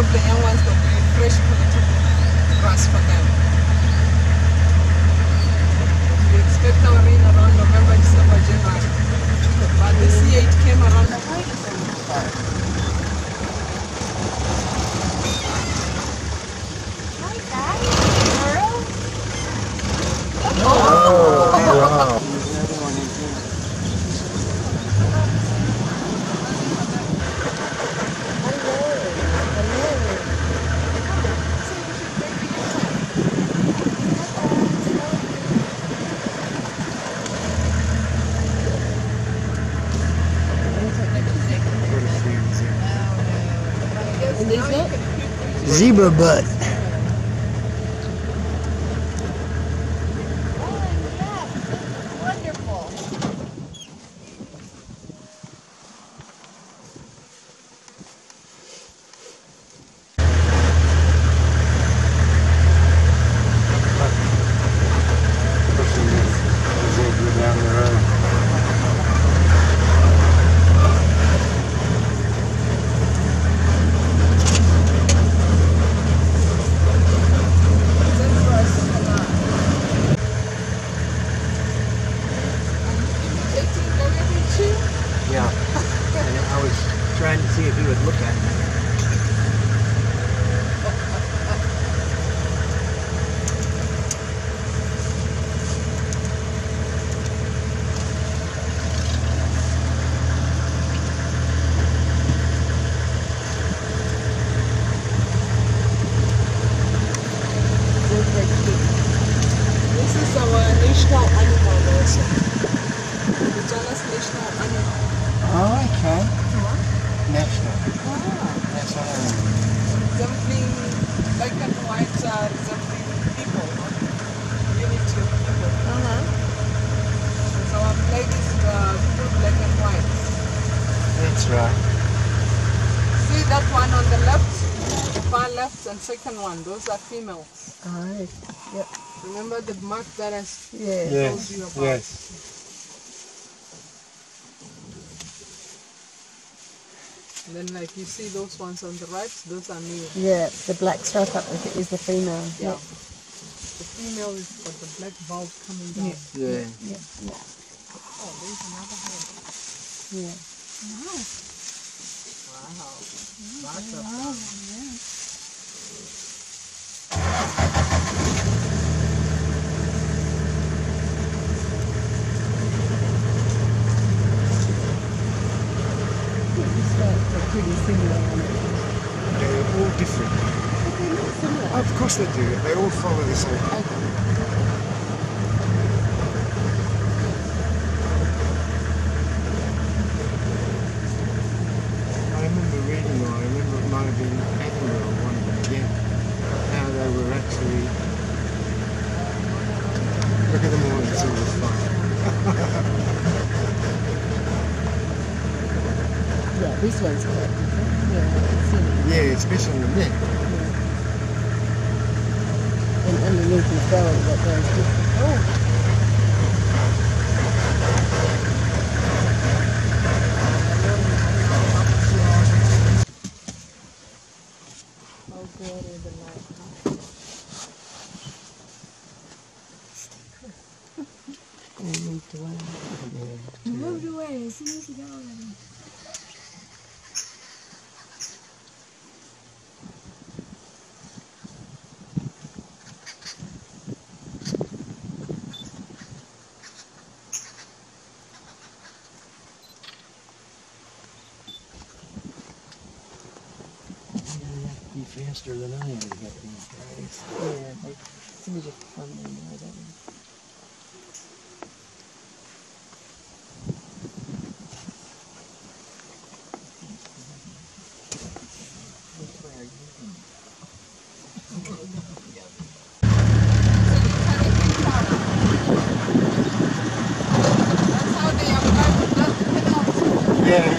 the young ones, there'll be fresh polluted grass for them. We expect our rain around November, December, January. But this year it came around. Hi guys, girl. Wow. Zebra butt. Wonderful. Pushing this zebra down the road. Yeah, and I was trying to see if he would look at me. This is our national animal also. The Janus national animal. Oh, okay. National. National animal. Resembling black and white, resembling people. Unity of people. So our flag is full black and white. That's right. See that one on the left, far left, and second one. Those are females. Alright. Yep. Remember the mark that I Yeah. told you Yes, about? yes. And then like you see those ones on the right, those are male. Yeah, the black stripe up with it is the female. Yeah. The female is got the black bulb coming down. Yeah. Yeah. Yeah. Oh, there's another head. Yeah. Wow. Lots of The stripes are pretty similar. They're all different. Of course they do. They all follow the same pattern. I remember reading, or I remember it might have been Attenborough or one of them again, how they were actually. Look at them all in silver fire. Yeah, this one's quite different. Yeah, I can see it. Yeah, especially on the neck. And underneath his belly, that goes different. Oh. how good is the light, huh? Moved away. Moved away as soon as you got already. Be faster than I am to get these guys. Yeah, they seem to fun they know, don't they? That's how they apply the death penalty. Yeah.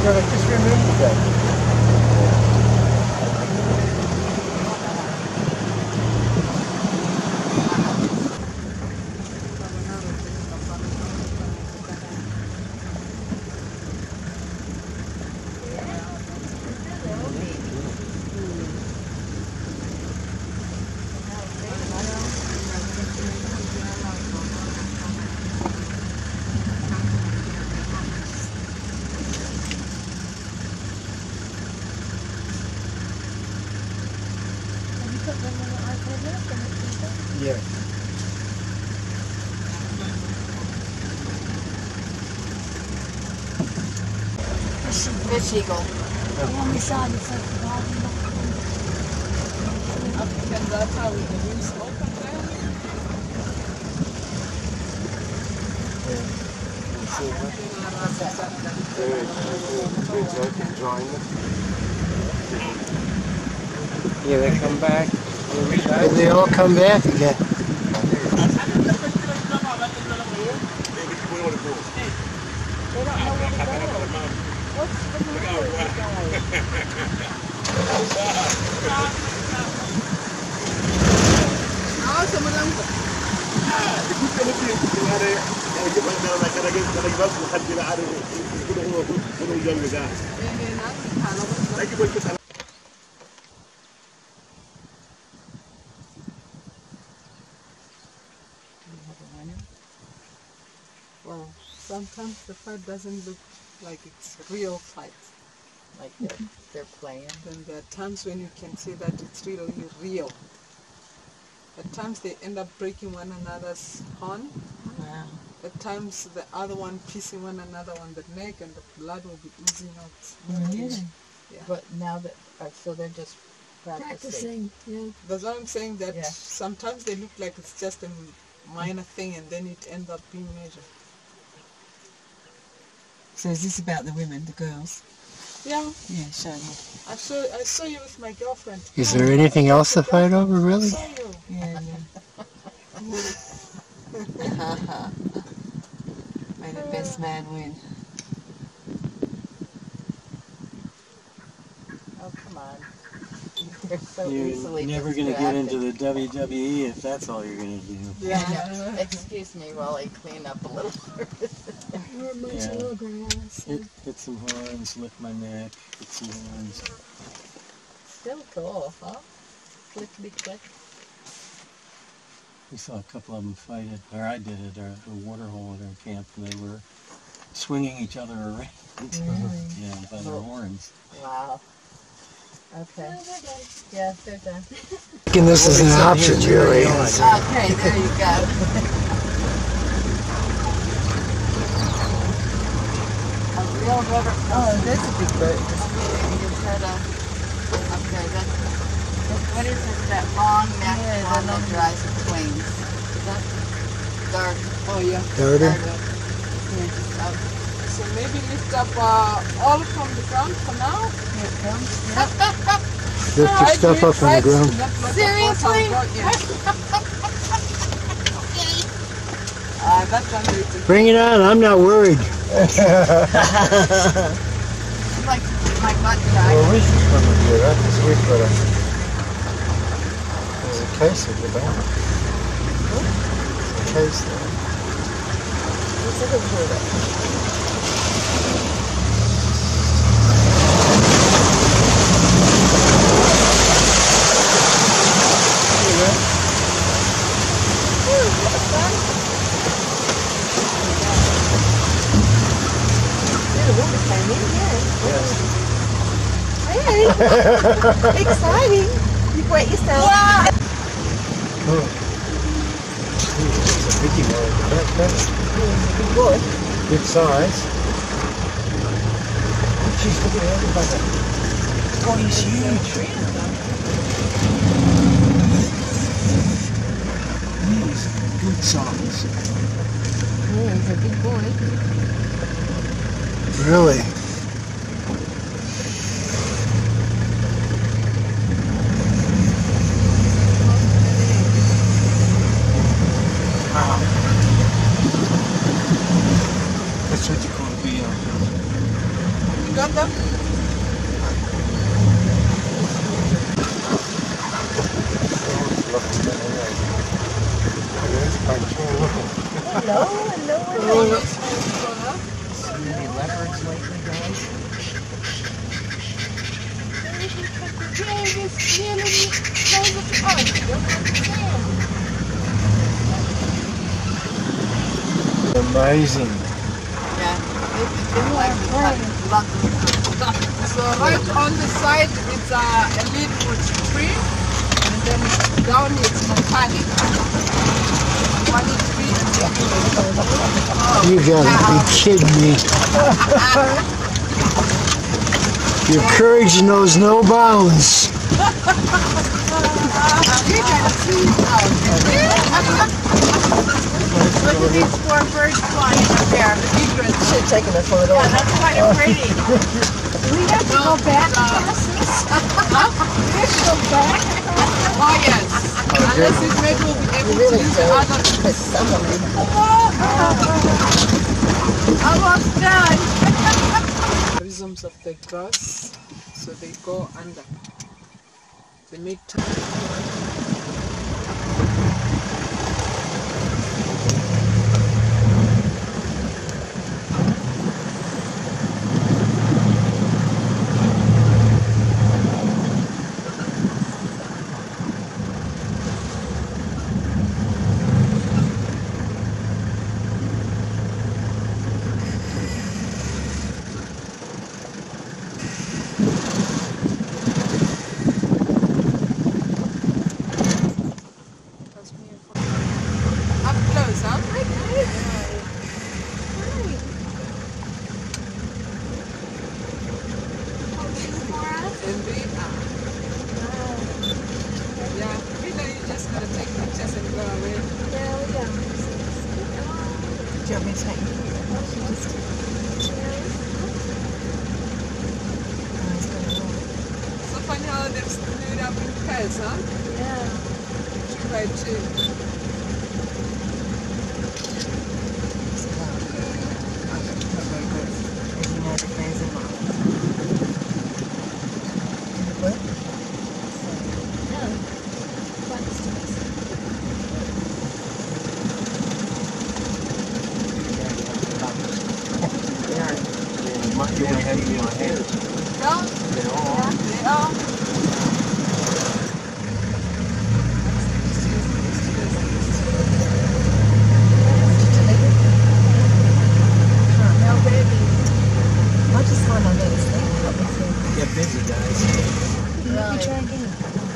gonna just remove that. Have you put them on the iPad yet? Yeah. Fish eagle. On the side, it's like the bottom. And that's how the wind smoke up there. It's open, drying it. Yeah, they come back. Did they all come back again? Well, sometimes the fight doesn't look like it's real fight. Like they're playing. Then there are times when you can see that it's really real. At times they end up breaking one another's horn. Wow. At times the other one piecing one another on the neck and the blood will be oozing out. Really? Yeah. But now that, so they're just practicing. Practicing, yeah. That's why I'm saying that Yeah. sometimes they look like it's just a minor thing and then it ends up being major. So is this about the women, the girls? Yeah, Yeah, show me. I saw you with my girlfriend. Is there anything else to fight over, I really? saw you. Yeah, yeah. May the best man win. Oh, come on. They're so You're easily never going to get into the WWE if that's all you're going to do. Yeah. Excuse me while I clean up a little. Or a bunch Yeah. of little grass. Hit some horns, lick my neck, hit some horns. Still cool, huh? Clickety click. We saw a couple of them fight it, or I did it, at a water hole at our camp, and they were swinging each other around. Yeah, by their horns. Wow. Okay. Yeah, they're done. Thinking this is an option, Julie. Okay, there you go. A real rubber. Oh, that's a big boat. Okay, that's. What is it? That long neck one that drives the planes. Is that dark? Oh yeah. Darter? So maybe lift up all from the ground for now. Here it comes. Lift your stuff up on the ground. Seriously? That's unrated. Bring it on, I'm not worried. Like my butt crack. Well, we should come and do that because we've got there's a case at the back. There's a case there. Exciting. You wet yourself. Oh. It's a biggie one. That's Good. good size. Jeez, look at everybody. Oh, he's huge. He's good size. Oh, he's a big boy. Really? That's what you call a VL. got them? Hello, hello, hello. See any leopards lately, guys? Amazing. Yeah. So right on the side it's a leadwood tree, and then down it's Montani. Montani tree and You gotta be kidding me. Your courage knows no bounds. Look at these four birds flying up there. The egrets. Should have taken a photo. Yeah, that's kind of pretty. We have to go back past this. We have to go back. oh yes. Unless it maybe we'll be able to use the other. Almost done. Rhizomes of the grass, so they go under. They make time. Up close, huh? Indeed. Yeah, you know you just gotta take pictures and go away. Do you want me to take you? So funny how they've split up in pairs, huh? Yeah. 2 by 2. As you know, the bears are mine. You want to have me on hand? Yeah, they are. I just find I notice that. Get busy, guys. Let me try again.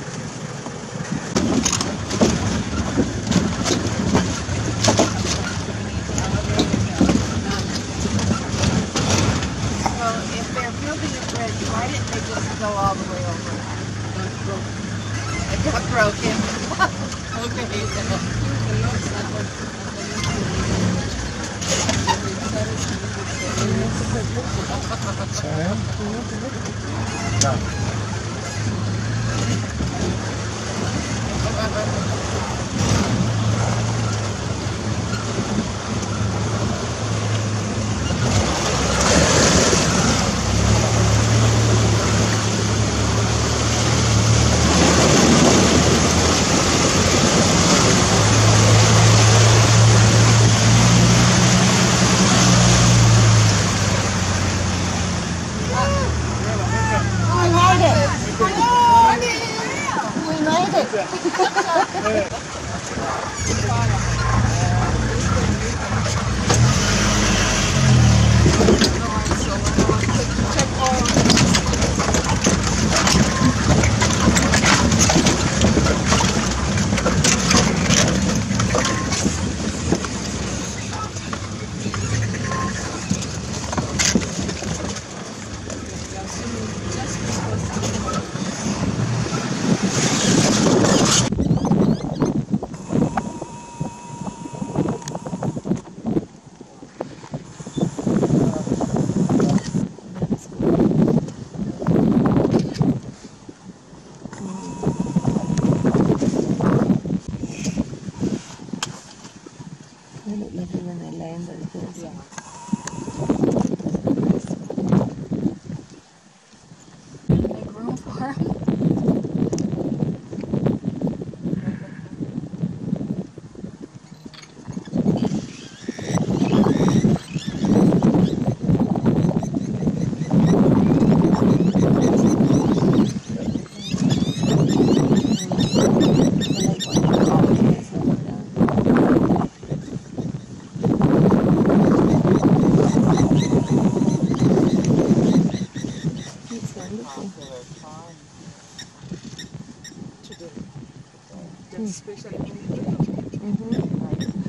Well, if they're building a bridge, why didn't they just go all the way over? It got broken. wonderful. popular farm to do. That's special ingredient. Mm-hmm. Like